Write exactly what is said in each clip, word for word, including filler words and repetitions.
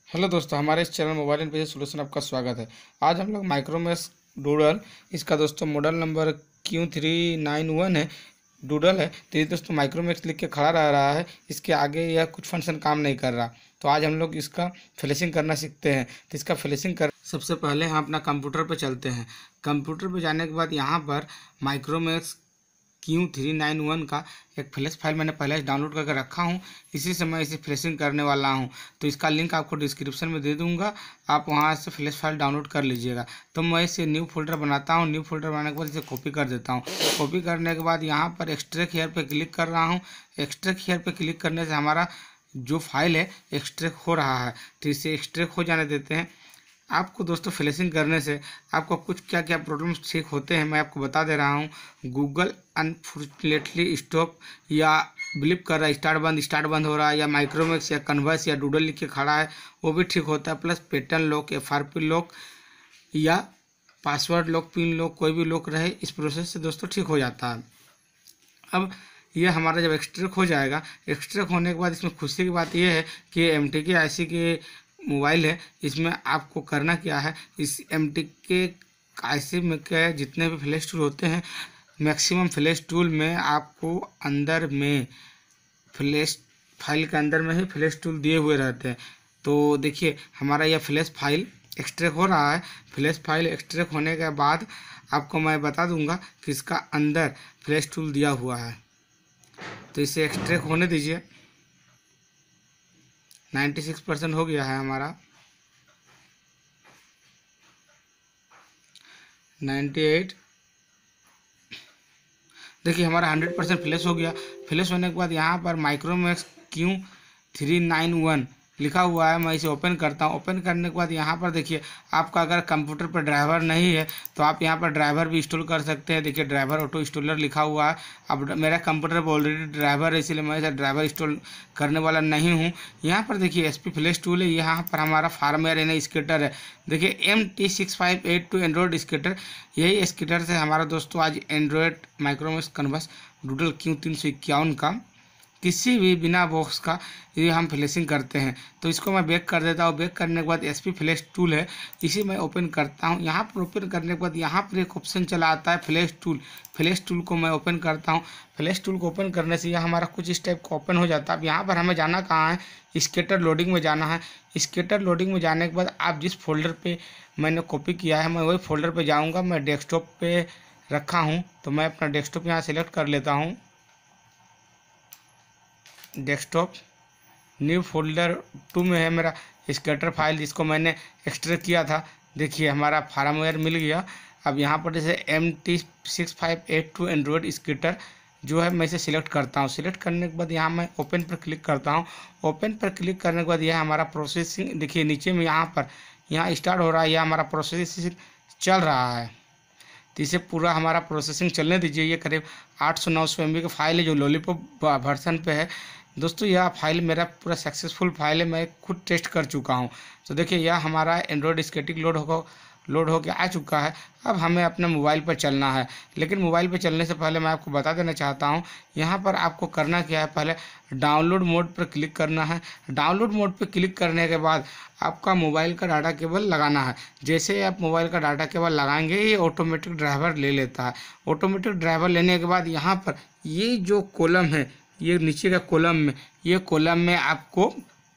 Hello दोस्तों, हमारे इस channel mobile and PC solution आपका स्वागत है। आज हम लोग माइक्रोमैक्स डूडल, इसका दोस्तों model number Q three nine one है, डूडल है। तो ये दोस्तों माइक्रोमैक्स लिख के खड़ा रह रहा है, इसके आगे यह कुछ फंक्शन काम नहीं कर रहा। तो आज हम लोग इसका फ्लैशिंग करना सीखते हैं। तो इसका फ्लैशिंग कर सबसे पहले हम अपना कंप्यूटर पर चलते हैं। कंप्यूटर पर जाने के बाद यहाँ पर Micromax Q three nine one का एक फ्लैश फाइल मैंने पहले से डाउनलोड करके रखा हूँ। इसी से मैं इसे फ्लैशिंग करने वाला हूँ। तो इसका लिंक आपको डिस्क्रिप्शन में दे दूँगा, आप वहाँ से फ्लैश फाइल डाउनलोड कर लीजिएगा। तो मैं इसे न्यू फोल्डर बनाता हूँ। न्यू फोल्डर बनाने के बाद इसे कॉपी कर देता हूँ। कॉपी करने के बाद यहाँ पर एक्सट्रैक्ट हियर पे क्लिक कर रहा हूँ। एक्सट्रैक्ट हियर पे क्लिक करने से हमारा जो फाइल है एक्सट्रैक्ट हो रहा है। तो इसे एक्सट्रैक्ट हो जाने देते हैं। आपको दोस्तों फ्लैशिंग करने से आपको कुछ क्या क्या प्रॉब्लम्स ठीक होते हैं मैं आपको बता दे रहा हूँ। गूगल अनफॉर्चुनेटली स्टॉप या ब्लिप कर रहा है, स्टार्ट बंद स्टार्ट बंद हो रहा है, या माइक्रोमैक्स या कन्वर्स या डूडल लिख के खड़ा है, वो भी ठीक होता है। Plus pattern lock, F R P lock या पासवर्ड लॉक, पिन लॉक, कोई भी लॉक रहे, इस प्रोसेस से दोस्तों ठीक हो जाता है। अब ये हमारा जब एक्सट्रैक्ट हो जाएगा, एक्सट्रैक्ट होने के बाद इसमें खुशी की बात यह है कि एम टी के आई सी के मोबाइल है। इसमें आपको करना क्या है, इस एम टी के आई सी में के जितने भी फ्लैश टूल होते हैं, मैक्सिमम फ्लैश टूल में आपको अंदर में फ्लैश फाइल के अंदर में ही फ्लैश टूल दिए हुए रहते हैं। तो देखिए हमारा यह फ्लैश फाइल एक्सट्रैक्ट हो रहा है। फ्लैश फाइल एक्सट्रैक्ट होने के बाद आपको मैं बता दूंगा कि इसका अंदर फ्लैश टूल दिया हुआ है। तो इसे एक्सट्रैक्ट होने दीजिए। छियानवे परसेंट हो गया है हमारा, अट्ठानवे। देखिए हमारा हंड्रेड परसेंट फ्लैश हो गया। फ्लैश होने के बाद यहाँ पर Micromax Q three nine one लिखा हुआ है। मैं इसे ओपन करता हूँ। ओपन करने के बाद यहाँ पर देखिए, आपका अगर कंप्यूटर पर ड्राइवर नहीं है तो आप यहाँ पर ड्राइवर भी इंस्टॉल कर सकते हैं। देखिए ड्राइवर ऑटो इंस्टॉलर लिखा हुआ है। अब मेरा कंप्यूटर पर ऑलरेडी ड्राइवर है, इसलिए मैं इसे ड्राइवर इंस्टॉल करने वाला नहीं हूँ। यहाँ पर देखिए एस पी फ्लैश टूल है। यहाँ पर हमारा फार्मवेयर यानी स्केटर है। देखिए M T six five eight two Android scatter, यही स्केटर से हमारा दोस्तों आज Android Micromax Converse Doodle Q तीन सौ इक्यावन का किसी भी बिना बॉक्स का ये हम फ्लैशिंग करते हैं। तो इसको मैं बैक कर देता हूँ। बैक करने के बाद एस पी फ्लैश टूल है, इसे मैं ओपन करता हूँ। यहाँ पर ओपन करने के बाद यहाँ पर एक ऑप्शन चला आता है फ्लैश टूल। फ्लैश टूल को मैं ओपन करता हूँ। फ्लैश टूल को ओपन करने से यह हमारा कुछ इस टाइप का ओपन हो जाता है। अब यहाँ पर हमें जाना कहाँ है, स्केटर लोडिंग में जाना है। स्केटर लोडिंग में जाने के बाद आप जिस फोल्डर पर मैंने कॉपी किया है, मैं वही फोल्डर पर जाऊँगा। मैं डेस्कटॉप पर रखा हूँ, तो मैं अपना डेस्कटॉप यहाँ सेलेक्ट कर लेता हूँ। डेस्कटॉप न्यू फोल्डर टू में है मेरा स्केटर फाइल, जिसको मैंने एक्सट्रैक्ट किया था। देखिए हमारा फार्मवेयर मिल गया। अब यहाँ पर जैसे M T six five eight two Android scatter जो है, मैं इसे सिलेक्ट करता हूँ। सिलेक्ट करने के बाद यहाँ मैं ओपन पर क्लिक करता हूँ। ओपन पर क्लिक करने के बाद यह हमारा प्रोसेसिंग, देखिए नीचे में यहाँ पर यहाँ स्टार्ट हो रहा है, यह हमारा प्रोसेसिंग चल रहा है। तो इसे पूरा हमारा प्रोसेसिंग चलने दीजिए। ये करीब आठ सौ नौ सौ एम बी का फाइल है जो लॉलीपॉप वर्जन पे है। दोस्तों यह फाइल मेरा पूरा सक्सेसफुल फाइल है, मैं खुद टेस्ट कर चुका हूँ। तो देखिए यह हमारा एंड्रॉयड स्केटिंग लोड होगा लोड होकर आ चुका है। अब हमें अपने मोबाइल पर चलना है, लेकिन मोबाइल पर चलने से पहले मैं आपको बता देना चाहता हूँ, यहाँ पर आपको करना क्या है, पहले डाउनलोड मोड पर क्लिक करना है। डाउनलोड मोड पर क्लिक करने के बाद आपका मोबाइल का डाटा केबल लगाना है। जैसे आप मोबाइल का डाटा केबल लगाएंगे, ये ऑटोमेटिक ड्राइवर ले लेता है। ऑटोमेटिक ड्राइवर लेने के बाद यहाँ पर ये जो कॉलम है, ये नीचे का कॉलम में, ये कॉलम में आपको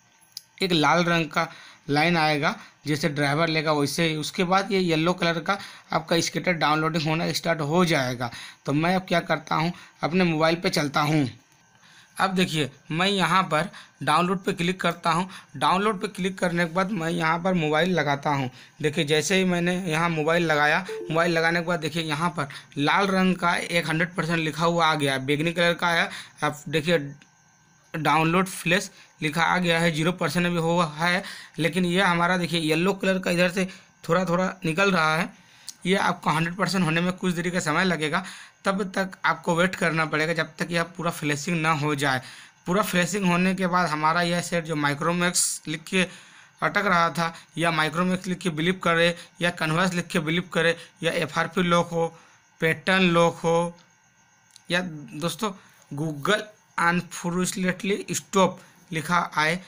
एक लाल रंग का लाइन आएगा, जैसे ड्राइवर लेगा वैसे ही। उसके बाद ये येलो कलर का आपका स्केटर डाउनलोडिंग होना स्टार्ट हो जाएगा। तो मैं अब क्या करता हूँ, अपने मोबाइल पे चलता हूँ। अब देखिए मैं यहाँ पर डाउनलोड पे क्लिक करता हूँ। डाउनलोड पे क्लिक करने के बाद मैं यहाँ पर मोबाइल लगाता हूँ। देखिए जैसे ही मैंने यहाँ मोबाइल लगाया, मोबाइल लगाने के बाद देखिए यहाँ पर लाल रंग का एक हंड्रेड परसेंट लिखा हुआ आ गया, बैगनी कलर का है। अब देखिए डाउनलोड फ्लैश लिखा आ गया है, जीरो परसेंट अभी हुआ है। लेकिन यह हमारा देखिए येलो कलर का इधर से थोड़ा थोड़ा निकल रहा है। ये आपको हंड्रेड परसेंट होने में कुछ देरी का समय लगेगा। तब तक आपको वेट करना पड़ेगा जब तक यह पूरा फ्लैशिंग ना हो जाए। पूरा फ्लैशिंग होने के बाद हमारा यह सेट जो माइक्रोमैक्स लिख के अटक रहा था, या माइक्रोमैक्स लिख के बिलीव करे, या कन्वर्स लिख के बिलीव करे, या एफ आर पी लॉक हो, पैटर्न लॉक हो, या दोस्तों गूगल अनफॉर्चुनेटली स्टॉप लिखा आए,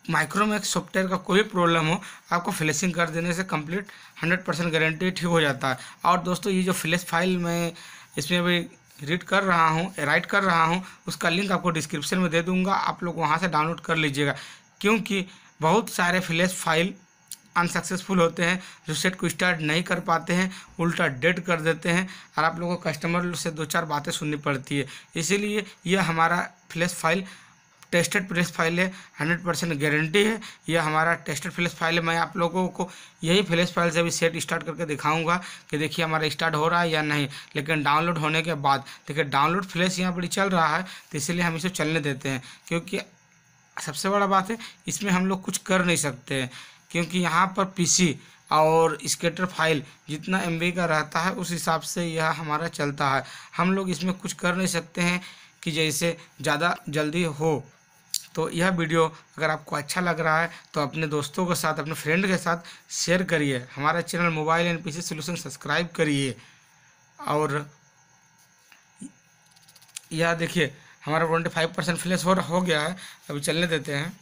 माइक्रोमैक्स सॉफ्टवेयर का कोई प्रॉब्लम हो, आपको फ्लैशिंग कर देने से कंप्लीट हंड्रेड परसेंट गारंटी ठीक हो जाता है। और दोस्तों ये जो फ्लैश फाइल मैं इसमें अभी रीड कर रहा हूँ, राइट कर रहा हूँ, उसका लिंक आपको डिस्क्रिप्शन में दे दूँगा, आप लोग वहाँ से डाउनलोड कर लीजिएगा। क्योंकि बहुत सारे फ्लैश फाइल अनसक्सेसफुल होते हैं, जो सेट को स्टार्ट नहीं कर पाते हैं, उल्टा डेड कर देते हैं, और आप लोगों को कस्टमर से दो चार बातें सुननी पड़ती है। इसीलिए यह हमारा flash file tested flash file है, हंड्रेड परसेंट गारंटी है। यह हमारा टेस्टेड फ्लैश फाइल है। मैं आप लोगों को यही फ्लैश फाइल से अभी सेट स्टार्ट करके दिखाऊंगा कि देखिए हमारा स्टार्ट हो रहा है या नहीं। लेकिन डाउनलोड होने के बाद देखिए डाउनलोड फ्लैश यहाँ पर चल रहा है, तो इसीलिए हम इसे चलने देते हैं। क्योंकि सबसे बड़ा बात है, इसमें हम लोग कुछ कर नहीं सकते हैं, क्योंकि यहाँ पर पीसी और स्केटर फाइल जितना एमबी का रहता है उस हिसाब से यह हमारा चलता है। हम लोग इसमें कुछ कर नहीं सकते हैं कि जैसे ज़्यादा जल्दी हो। तो यह वीडियो अगर आपको अच्छा लग रहा है तो अपने दोस्तों के साथ, अपने फ्रेंड के साथ शेयर करिए। हमारा channel mobile and PC solution subscribe करिए। और यह देखिए हमारा ट्वेंटी फाइव परसेंट फ्लैश हो हो गया है, अभी चलने देते हैं।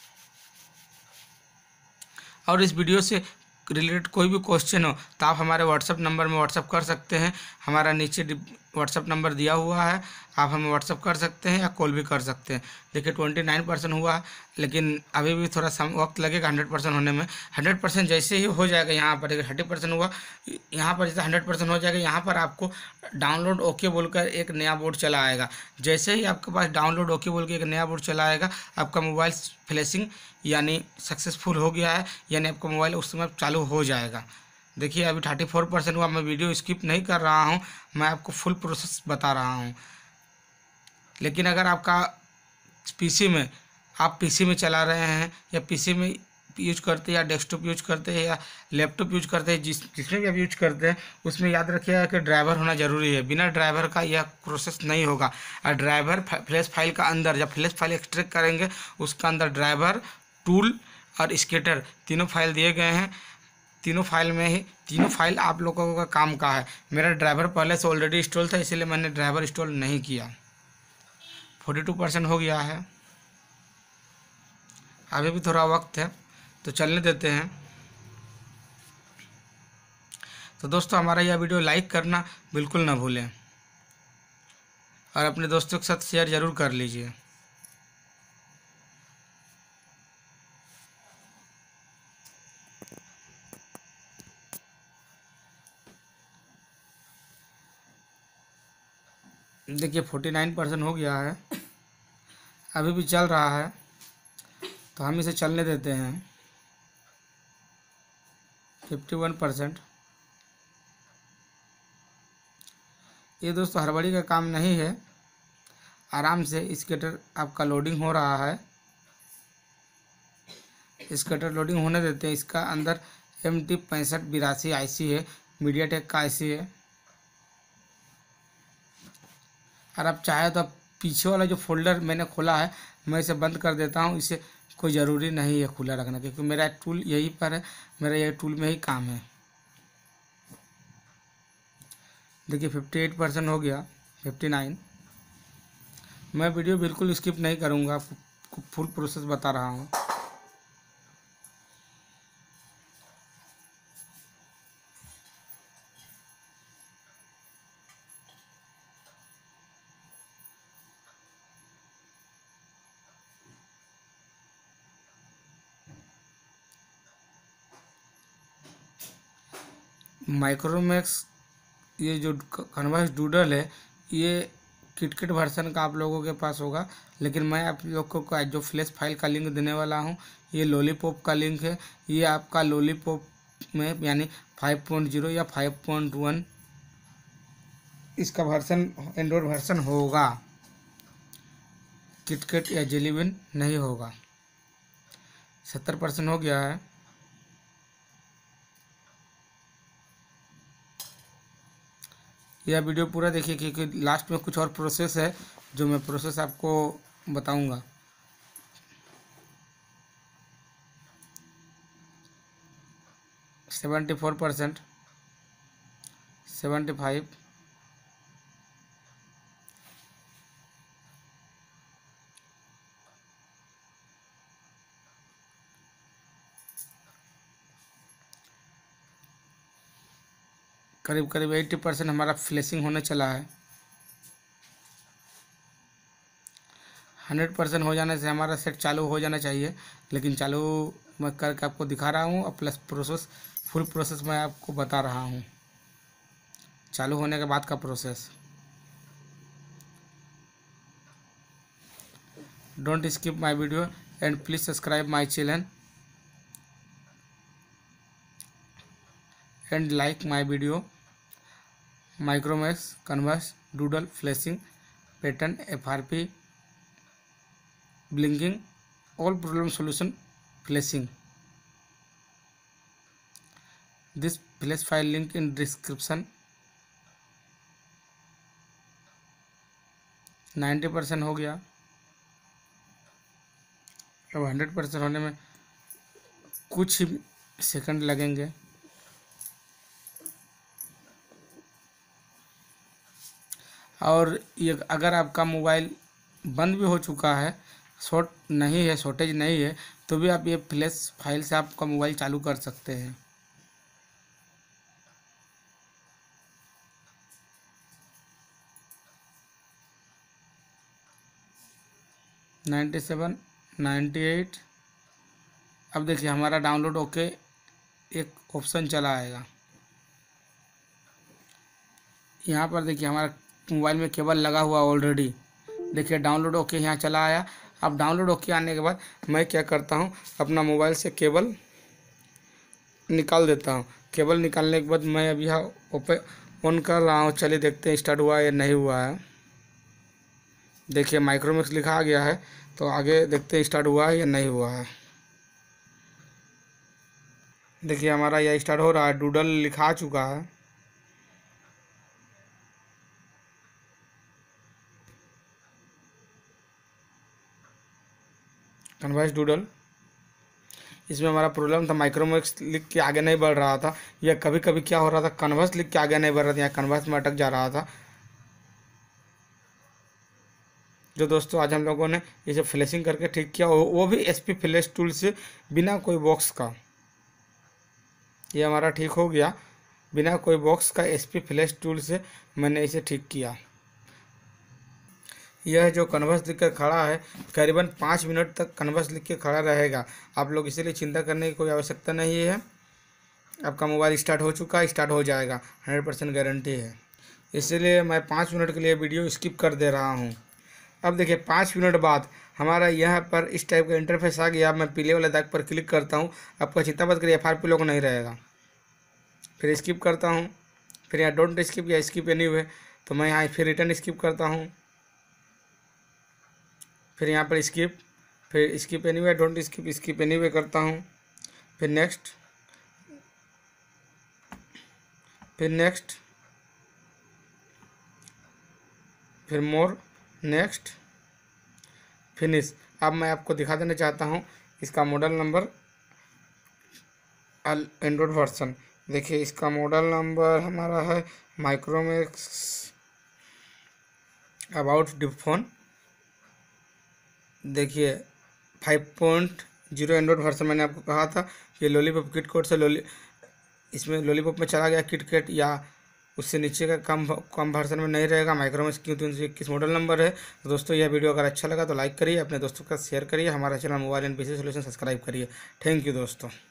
और इस वीडियो से रिलेटेड कोई भी क्वेश्चन हो तो आप हमारे व्हाट्सअप नंबर में व्हाट्सअप कर सकते हैं। हमारा नीचे व्हाट्सअप नंबर दिया हुआ है, आप हमें व्हाट्सअप कर सकते हैं या कॉल भी कर सकते हैं। देखिए ट्वेंटी नाइन परसेंट हुआ है, लेकिन अभी भी थोड़ा सा वक्त लगेगा हंड्रेड परसेंट होने में। हंड्रेड परसेंट जैसे ही हो जाएगा, यहाँ पर देखिए थर्टी परसेंट हुआ, यहाँ पर जैसे हंड्रेड परसेंट हो जाएगा, यहाँ पर आपको डाउनलोड ओके बोलकर एक नया बोर्ड चला आएगा। जैसे ही आपके पास डाउनलोड ओके बोल के एक नया बोर्ड चला आएगा, आपका मोबाइल फ्लैशिंग यानी सक्सेसफुल हो गया है, यानी आपका मोबाइल उस समय चालू हो जाएगा। देखिए अभी थर्टी फोर परसेंट हुआ। मैं वीडियो स्किप नहीं कर रहा हूँ, मैं आपको फुल प्रोसेस बता रहा हूँ। लेकिन अगर आपका पीसी में, आप पीसी में चला रहे हैं या पीसी में यूज करते हैं या डेस्कटॉप यूज करते हैं या लैपटॉप यूज करते हैं, जिस जिसमें भी आप यूज करते हैं, उसमें याद रखिएगा कि ड्राइवर होना ज़रूरी है। बिना ड्राइवर का यह प्रोसेस नहीं होगा। और ड्राइवर फ्लैश फाइल का अंदर जब फ्लैश फाइल एक्सट्रैक्ट करेंगे, उसका अंदर ड्राइवर, टूल और स्केटर तीनों फाइल दिए गए हैं। तीनों फाइल में ही तीनों फाइल आप लोगों का काम का है। मेरा ड्राइवर पहले से ऑलरेडी इंस्टॉल था, इसीलिए मैंने ड्राइवर इंस्टॉल नहीं किया। फोर्टी टू परसेंट हो गया है, अभी भी थोड़ा वक्त है, तो चलने देते हैं। तो दोस्तों हमारा यह वीडियो लाइक करना बिल्कुल ना भूलें और अपने दोस्तों के साथ शेयर ज़रूर कर लीजिए। देखिए फोर्टी नाइन परसेंट हो गया है, अभी भी चल रहा है, तो हम इसे चलने देते हैं। Fifty one percent. ये दोस्तों हड़बड़ी का काम नहीं है, आराम से स्केटर आपका लोडिंग हो रहा है। स्केटर लोडिंग होने देते हैं। इसका अंदर एम टी पैंसठ बिरासी आई सी है, मीडियाटेक का आई सी है। और आप चाहे तो पीछे वाला जो फोल्डर मैंने खोला है, मैं इसे बंद कर देता हूँ। इसे कोई ज़रूरी नहीं है खुला रखना, क्योंकि मेरा टूल यहीं पर है, मेरा यही टूल में ही काम है। देखिए फिफ्टी एट परसेंट हो गया, फिफ्टी नाइन। मैं वीडियो बिल्कुल स्किप नहीं करूँगा, आपको फुल प्रोसेस बता रहा हूँ। माइक्रोमैक्स ये जो कन्वर्स डूडल है, ये किटकिट वर्सन का आप लोगों के पास होगा, लेकिन मैं आप लोगों को जो फ्लैश फाइल का लिंक देने वाला हूँ, ये लॉलीपॉप का लिंक है। ये आपका लॉलीपॉप में यानी फाइव पॉइंट ज़ीरो या फाइव पॉइंट वन इसका वर्सन, एंड्रॉयड वर्सन होगा। किटकिट या जेलीबिन नहीं होगा। सत्तर परसेंट हो गया है। यह वीडियो पूरा देखिए, क्योंकि लास्ट में कुछ और प्रोसेस है जो मैं प्रोसेस आपको बताऊंगा। Seventy four percent, seventy five, करीब करीब एट्टी परसेंट हमारा फ्लैशिंग होने चला है। हंड्रेड परसेंट हो जाने से हमारा सेट चालू हो जाना चाहिए, लेकिन चालू मैं करके आपको दिखा रहा हूँ और प्लस प्रोसेस फुल प्रोसेस मैं आपको बता रहा हूँ, चालू होने के बाद का process. Don't skip my video and please subscribe my channel and like my video. Micromax, Converse, Doodle, flashing, pattern, FRP, blinking, all problem solution, flashing. This flash file link in description. Ninety percent हो गया, अब hundred percent होने में कुछ ही second लगेंगे। और ये अगर आपका मोबाइल बंद भी हो चुका है, शॉर्ट नहीं है, शॉर्टेज नहीं है, तो भी आप ये फ्लैश फाइल से आपका मोबाइल चालू कर सकते हैं। Ninety seven, ninety eight. अब देखिए हमारा डाउनलोड ओके एक ऑप्शन चला आएगा। यहाँ पर देखिए हमारा मोबाइल में केबल लगा हुआ ऑलरेडी, देखिए डाउनलोड ओके यहाँ चला आया। अब डाउनलोड ओके आने के बाद मैं क्या करता हूँ, अपना मोबाइल से केबल निकाल देता हूँ। केबल निकालने के बाद मैं अभी यहाँ ओपन ऑन कर रहा हूँ। चलिए देखते हैं स्टार्ट हुआ है या नहीं हुआ है। देखिए माइक्रोमैक्स लिखा आ गया है, तो आगे देखते हैं स्टार्ट हुआ है या नहीं हुआ है। देखिए हमारा यह स्टार्ट हो रहा है, डूडल लिखा आ चुका है। कन्वर्स डूडल, इसमें हमारा प्रॉब्लम था, माइक्रोमैक्स लिख के आगे नहीं बढ़ रहा था, या कभी कभी क्या हो रहा था, कन्वर्स लिख के आगे नहीं बढ़ रहा था, यहाँ कन्वर्स में अटक जा रहा था। जो दोस्तों आज हम लोगों ने इसे फ्लैशिंग करके ठीक किया, वो भी एसपी फ्लैश टूल से, बिना कोई बॉक्स का। ये हमारा ठीक हो गया, बिना कोई बॉक्स का एसपी फ्लैश टूल से मैंने इसे ठीक किया। यह जो कन्वर्स लिख कर खड़ा है, करीबन पाँच मिनट तक कन्वर्स लिख के खड़ा रहेगा। आप लोग इसीलिए चिंता करने की कोई आवश्यकता नहीं है। आपका मोबाइल स्टार्ट हो चुका है, स्टार्ट हो जाएगा, हंड्रेड परसेंट गारंटी है। इसलिए मैं पाँच मिनट के लिए वीडियो स्किप कर दे रहा हूँ। अब देखिए पाँच मिनट बाद हमारा यहाँ पर इस टाइप का इंटरफेस आ गया। मैं पीले वाले दाग पर क्लिक करता हूँ, आपका चिंता मत करिए, एफ आर पी लोग नहीं रहेगा। फिर स्किप करता हूँ, फिर यहाँ डोंट स्किप या स्किप एनीवे, तो मैं यहाँ फिर रिटर्न स्किप करता हूँ। फिर यहाँ पर स्किप, फिर skip anyway, don't skip, skip anyway करता हूँ। फिर नेक्स्ट, फिर नेक्स्ट, फिर मोर, नेक्स्ट, फिनिश। अब मैं आपको दिखा देना चाहता हूँ इसका मॉडल नंबर, एंड्रॉयड वर्जन। देखिए इसका मॉडल नंबर हमारा है माइक्रोमैक्स अबाउट डिप फोन। देखिए five point zero Android version. मैंने आपको कहा था कि लॉलीपॉप किट कोड से लॉली इसमें लॉलीपॉप में चला गया किट कैट, या उससे नीचे का कम कम वर्जन में नहीं रहेगा। माइक्रोमैक्स क्यू तीन सौ इक्कीस मॉडल नंबर है। तो दोस्तों यह वीडियो अगर अच्छा लगा तो लाइक करिए, अपने दोस्तों के साथ शेयर करिए, हमारा channel mobile and PC solution subscribe करिए। थैंक यू दोस्तों।